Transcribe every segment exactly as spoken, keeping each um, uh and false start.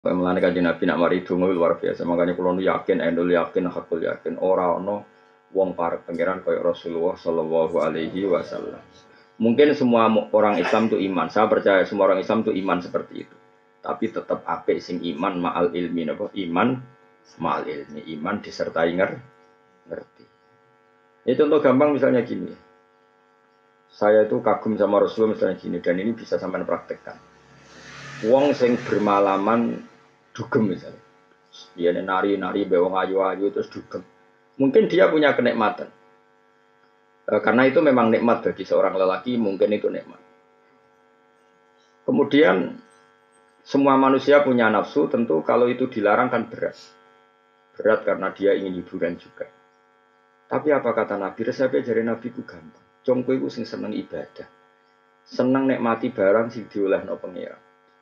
Mulane kanjeng Nabi nak mari donga luar biasa. Makanya kula nu yakin, endul yakin, hakul yakin ora ana wong parek pangeran kaya Rasulullah sallallahu alaihi wasallam. Mungkin semua orang Islam itu iman. Saya percaya semua orang Islam itu iman seperti itu. Tapi tetap apik sing iman ma'al ilmi napa? Iman ma'al ilmi, iman disertai nger ngerti. Ya contoh gampang misalnya gini. Saya itu kagum sama Rasulullah misalnya gini dan ini bisa sampean praktekkan. Wong sing bermalaman dugem misalnya. Dia nari-nari bewong ayu-ayu terus dugem. Mungkin dia punya kenikmatan. E, karena itu memang nikmat bagi seorang lelaki, mungkin itu nikmat. Kemudian semua manusia punya nafsu, tentu kalau itu dilarang kan berat. Berat karena dia ingin hiburan juga. Tapi apa kata Nabi? Resepnya dari Nabi ku gampang. Congko iku sing seneng ibadah. Seneng nikmati barang sing diolehno pengira.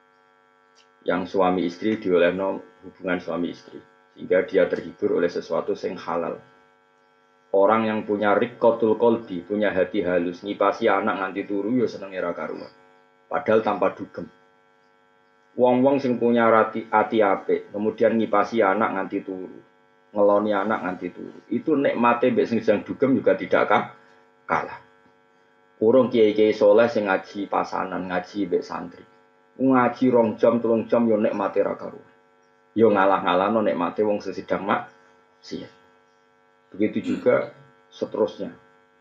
Yang suami istri diolehno hubungan suami istri. Sehingga dia terhibur oleh sesuatu sing halal. Orang yang punya riqqatul qalbi, punya hati halus, ngipasi anak nganti turu ya seneng ora karuan. Padahal tanpa dugem. Wong-wong sing punya hati ati apik, kemudian ngipasi anak nganti turu, ngeloni anak nganti turu. Itu nikmate mbek sing sedang dugem juga tidak kalah. Urung kiai-kiai soleh sing ngaji pasanan, ngaji mbek santri. Ngaji rong jam, telung jam yo nikmate ra karuan. Yo ngalah-ngalahno nikmate wong sing sedang maksiat. Begitu juga seterusnya.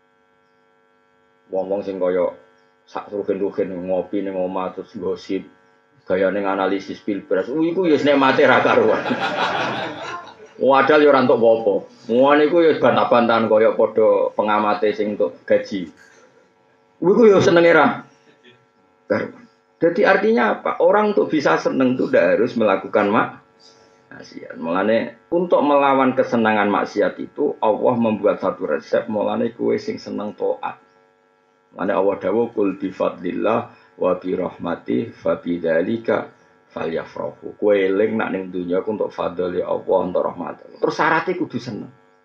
Wong-wong sing kaya sak rugen-rugen ngopi ning omah terus gosip, gayane analisis pilpres. Uh iku ya nikmate ra karuan. Wadal yo ora entuk apa-apa. Ngono iku ya bantah-bantahan kaya padha pengamate sing entuk gaji. Iku yo senenge ra karuan. Jadi artinya apa? Orang untuk bisa seneng itu tidak harus melakukan maksiat. Mulane untuk melawan kesenangan maksiat itu Allah membuat satu resep. Mulane kue sing seneng taat. Mulane Allah dawuh kul bi fadlillah wa bi rahmati fa bidzalika falyafrahu. Kue eling nak ning dunya untuk fadli Allah untuk rahmat. Terus syaratnya kudu seneng.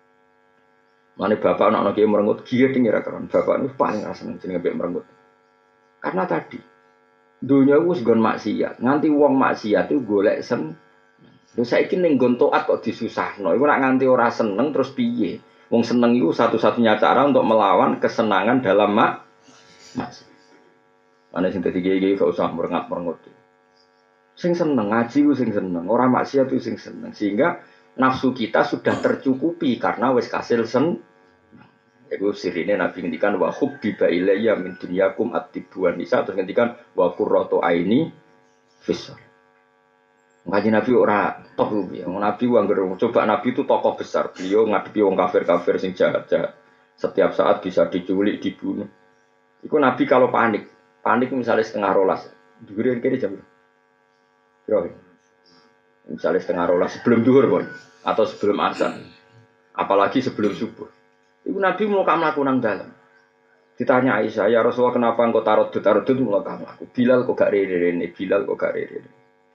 Mulane bapak anak-anak kiai merengut giat ning ora karon. Bapak niku paling ra seneng jenenge mbek merengut. Karena tadi dunia wis nggon maksiat, nganti wong maksiat itu golek sen. Lha saiki ning nggon taat kok disusahno. Iku nek nganti ora seneng terus piye? Wong seneng itu satu-satunya cara untuk melawan kesenangan dalam mak maksiat. Ana sing dadi kiai-kiai gak usah merengat-merengut. Sing seneng ngaji ku sing seneng, ora maksiat ku sing seneng. Sehingga nafsu kita sudah tercukupi karena wis kasil sen. Iku sirine Nabi ngendikan wa hubbiba ilayya min dunyakum at-tibuan nisa terus ngendikan wa qurratu aini fisar. Ngaji Nabi ora toh piye. Nabi wangger coba Nabi itu tokoh besar. Beliau ngadepi wong kafir-kafir sing jahat-jahat. Setiap saat bisa diculik, dibunuh. Iku Nabi kalau panik, panik misalnya setengah rolas. Dhuwure kene jam. Yo. Misalnya setengah rolas sebelum duhur pun atau sebelum azan. Apalagi sebelum subuh. Ibu Nabi mau kamu lakukan dalam. Ditanya Aisyah, ya Rasulullah kenapa engkau tarodut tarodut mau kamu laku? Bilal kok gak rere ini, Bilal kok gak rere.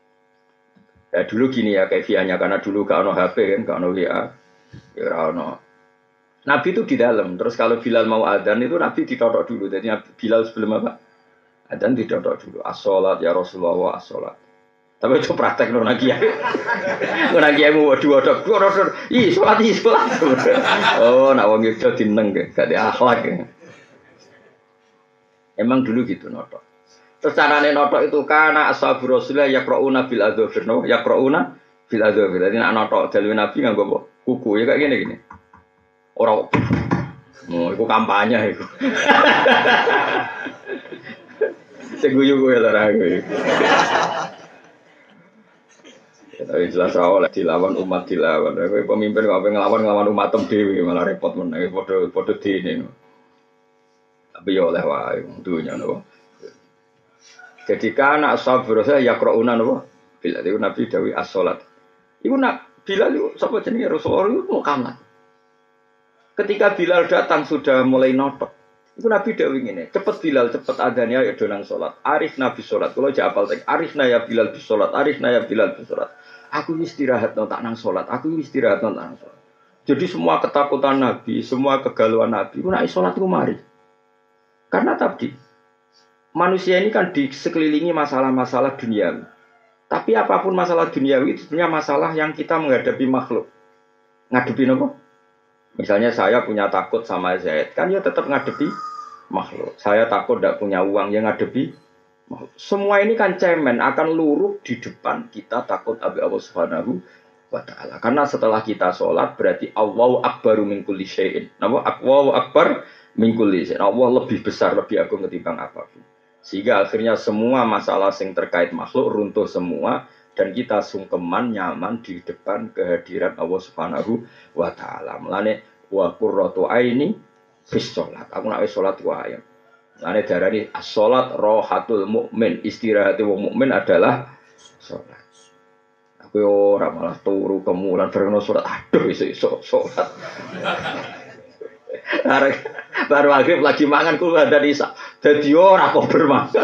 Ya dulu gini ya kefiahnya karena dulu gak ono H P kan, gak ono W A, ya ono. Nabi itu di dalam. Terus kalau Bilal mau adzan itu Nabi ditodok dulu. Jadi Bilal sebelum apa? Adzan ditodok dulu. As-sholat ya Rasulullah as-sholat. Tapi itu praktek nona kiai. Nona kiai mau waduh-waduh, waduh-waduh. Ih, sholat, ih, sholat. Oh, nak wong itu dineng, gak ada akhlak. Emang dulu gitu notok. Terus carane notok itu karena ashabu Rasulullah yaqrauna bil adzafir, no? Yaqrauna bil adzafir. Jadi nak notok dalil Nabi nganggo kuku ya kayak gini gini. Orang, oh, itu kampanye itu. Seguyu gue lah gue. Tapi jelas awal dilawan umat dilawan. Kowe pemimpin kok ape nglawan nglawan umat tem dhewe malah repot meneh padha padha dene. Tapi yo oleh wae dunya napa. Jadi kana sabr saya yaqrauna napa? Bila itu Nabi dawi as-salat. Iku nak Bilal itu sapa jenenge Rasulullah itu mau kamar. Ketika Bilal datang sudah mulai notok. Iku Nabi dawi ngene, cepet Bilal cepet adzan ya do nang salat. Arif Nabi salat. Kula jak apal tek arifna ya Bilal bis salat. Arifna ya Bilal bis salat. Aku istirahat no tak nang sholat, aku istirahat no tak nang sholat. Jadi semua ketakutan Nabi, semua kegalauan Nabi, aku nak sholat itu mari. Karena tadi manusia ini kan dikelilingi masalah-masalah dunia. Tapi apapun masalah duniawi itu sebenarnya masalah yang kita menghadapi makhluk. Ngadepi apa? Misalnya saya punya takut sama Zaid, kan ya tetap ngadepi makhluk. Saya takut tidak punya uang, yang ngadepi makhluk. Semua ini kan cemen, akan luruh di depan kita takut abi Allah Subhanahu wa ta'ala. Karena setelah kita sholat berarti Allahu akbaru min kulli syai'in. Allahu akbar min kulli syai'in. Allah lebih besar, lebih agung ketimbang apapun. Sehingga akhirnya semua masalah yang terkait makhluk runtuh semua dan kita sungkeman nyaman di depan kehadiran Allah Subhanahu wa ta'ala. Mulane wa qurratu aini fis sholat. Aku nak wis sholat wae. Mulane darani as-sholat rohatul mukmin. Istirahat wong mukmin adalah sholat. Aku ora malah turu kemulan bareng sholat. Aduh iso-iso sholat. Baru maghrib lagi mangan kulo ada isa. Dadi ora kok bermakan.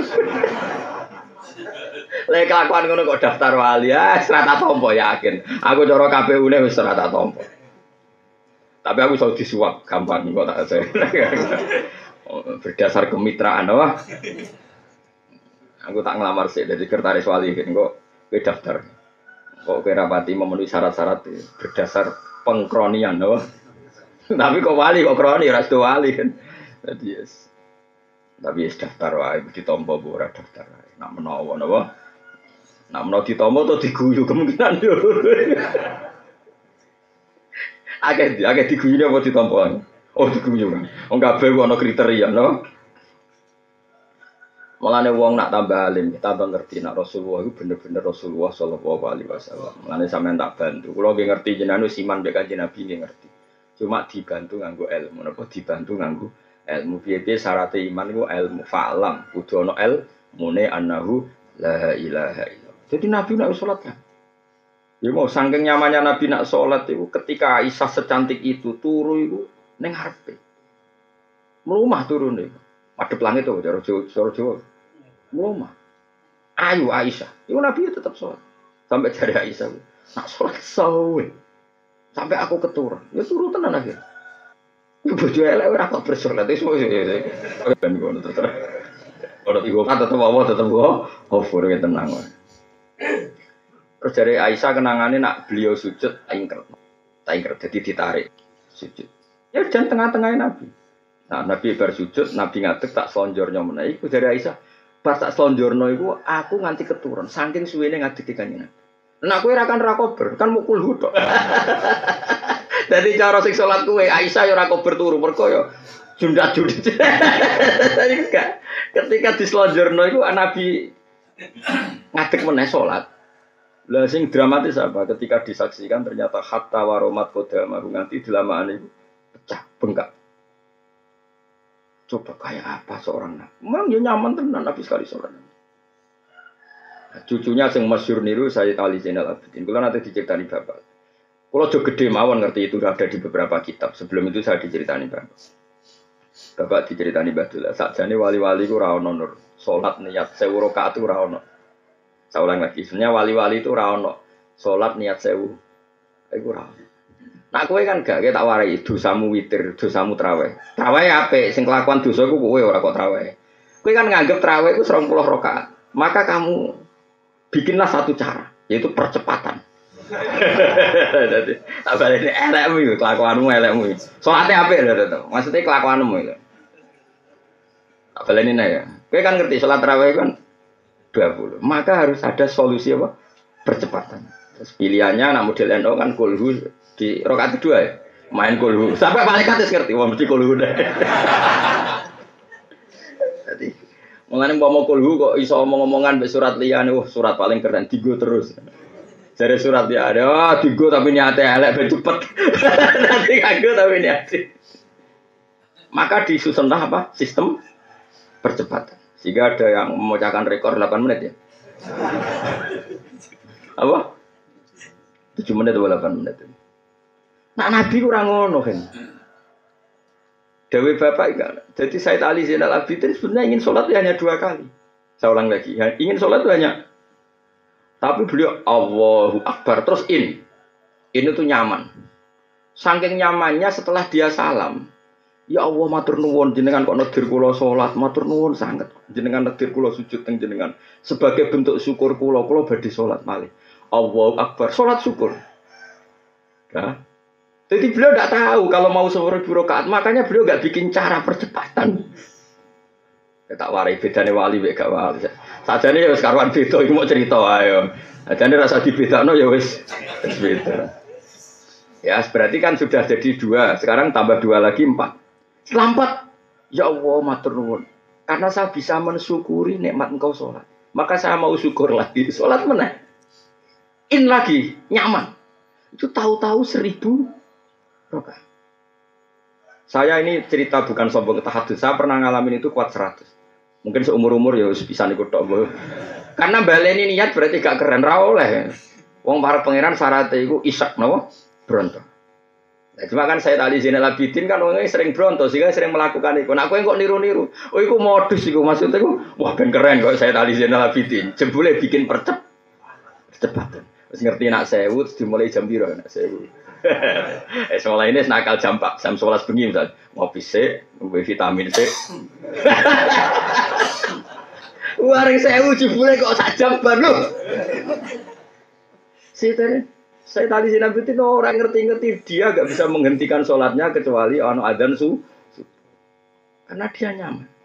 Lek kelakuan ngono kok daftar wali ya serata tompo yakin. Aku cara K P U-ne wis serata tompo. Tapi aku iso disuap gampang kok tak saya. Berdasar kemitraan wah. Aku tak ngelamar sih dari sekretaris wali kan kok kowe daftar. Kok kowe rapati memenuhi syarat-syarat berdasar pengkronian wah. Tapi kok wali kok kroni ora sedo wali kan. Dadi yes. Tapi yes daftar wae ditampa ora daftar wae. Nak menawa napa? Nak menawa ditampa to diguyu kemungkinan yo. Akeh akeh diguyu apa ditampa. Oh diguyu kan. Wong kabeh ana kriteria no. Mulane wong nak tambah alim, tambah ngerti nak Rasulullah itu bener-bener Rasulullah sallallahu alaihi wasallam. Mulane sampean tak bantu. Kula nggih ngerti jenengan wis iman mek Kanjeng Nabi nggih ngerti. Cuma dibantu nganggo ilmu, napa dibantu nganggo ilmu. Piye-piye syarat iman iku ilmu fa'lam, kudu ana ilmune annahu la ilaha illallah. Jadi Nabi nak salat kan. Ya mau saking nyamannya Nabi nak salat itu ketika Aisyah secantik itu turu itu ning ngarepe. Mlumah turune. Madhep langit to cara Jawa Jawa. Mlumah. Ayu Aisyah. Iku Nabi tetap salat. Sampai jari Aisyah. Nak salat sawe. Sampai aku keturun, ya turu tenan akhir. Ya bojo elek ora kok bersolat wis ben ngono to. Ora tigo kata tetep apa tetep kok over ya tenang wae. Terus dari Aisyah kenangane nak beliau sujud ingker. Tak ingker jadi ditarik sujud. Ya jan tengah-tengahnya Nabi. Nah, Nabi bar sujud, Nabi ngadeg tak slonjornya meneh iku dari Aisyah. Pas tak slonjorno iku aku nganti keturun saking suwene ngadeg kanjeng Nabi. Nah kowe ra kan ra kober, kan mukul hudok. Dadi cara sing salat kowe Aisyah ya ora kober turu mergo ya jundak-jundik. Ketika dislonjorno iku Nabi ngadeg meneh salat. Lah sing dramatis apa? Ketika disaksikan ternyata hatta waromat qodamahu nganti delamaan itu pecah bengkak. Coba kayak apa seorang Nabi? Memang ya nyaman tenan Nabi sekali salat. Cucunya yang masyhur niru Sayyid Ali Zainal Abidin. Kalau nanti diceritani bapak. Kalau jauh gede mawon ngerti itu ada di beberapa kitab. Sebelum itu saya diceritani bapak. Bapak diceritani Badullah. Sakjane wali-wali itu rawono nur. Salat niat sewu rakaat itu rawono. Saya ulang lagi. Sebenarnya wali-wali itu rawono. Salat niat sewu. Itu rawono. Nak kowe kan gak tak warai dosamu witir, dosamu traweh. Traweh apik, sing kelakuan dosa iku kowe ora kok traweh. Kowe kan nganggep traweh iku serong puluh rakaat. Maka kamu bikinlah satu cara, yaitu percepatan. Jadi, apa ini elekmu itu, kelakuanmu elekmu itu. Solatnya apa ya, maksudnya kelakuanmu itu. Apa ini ya? Kau kan ngerti, sholat tarawih kan dua puluh. Maka harus ada solusi apa? Percepatan. Terus pilihannya, nah model N O kan kulhu di rakaat kedua ya, main kulhu. Sampai malaikat ngerti, wah mesti kulhu deh. Jadi mengenai mau kulhu kok iso omong-omongan be surat liyane, wah surat paling keren digo terus. Jare surat ya ada, oh digo tapi niate elek ben cepet. Nanti kagak tapi niate. Maka disusunlah apa? Sistem percepatan. Sehingga ada yang memecahkan rekor delapan menit ya. Apa? tujuh menit atau delapan menit. Nah Nabi kurang ngono kan. Dewi Bapak enggak. Jadi Sayyid Ali Zainal Abidin sebenarnya ingin sholat hanya dua kali. Saya ulang lagi. Ingin sholat itu hanya. Tapi beliau Allahu Akbar terus in. In itu nyaman. Saking nyamannya setelah dia salam. Ya Allah matur nuwun jenengan kok nedir kula salat, matur nuwun sanget. Jenengan nedir kula sujud teng jenengan. Sebagai bentuk syukur kula, kula badhe salat malih. Allahu Akbar, salat syukur. Ya. Jadi beliau tidak tahu kalau mau seribu rakaat, makanya beliau nggak bikin cara percepatan. Ya, tak warai bedane wali mek gak wali. Sajane ya wis karuan beda iki mau cerita ayo. Sajane rasa dibedakno ya wis wis beda. Ya, berarti kan sudah jadi dua, sekarang tambah dua lagi empat. Selampat. Ya Allah matur nuwun. Karena saya bisa mensyukuri nikmat engkau sholat, maka saya mau syukur lagi, sholat meneh. In lagi, nyaman. Itu tahu-tahu seribu rakaat. Saya ini cerita bukan sombong tahadus. Saya pernah ngalamin itu kuat seratus. Mungkin seumur-umur ya bisa ikut tok. Karena baleni niat berarti gak keren ra oleh. Wong para pangeran syaratnya iku isak napa? Bronto. Nah, cuma kan saya tadi Zainal Abidin kan orangnya sering bronto sehingga sering melakukan itu. Nah, aku yang kok niru-niru. Oh, itu modus iku maksudnya iku. Wah, ben keren kok saya tadi Zainal Abidin. Jebule bikin percep. Percepatan. Terus ngerti nak sewu dimulai jam piro nak sewu. Eh sekolah ini nakal jam empat, jam sebelas bengi misal. Ngopi sik, ngopi vitamin sik. Warung sewu jebule kok sak jam baru. Saya saya tadi Zainal Abidin orang ngerti-ngerti dia gak bisa menghentikan sholatnya kecuali ono adzan su, su. Karena dia nyaman.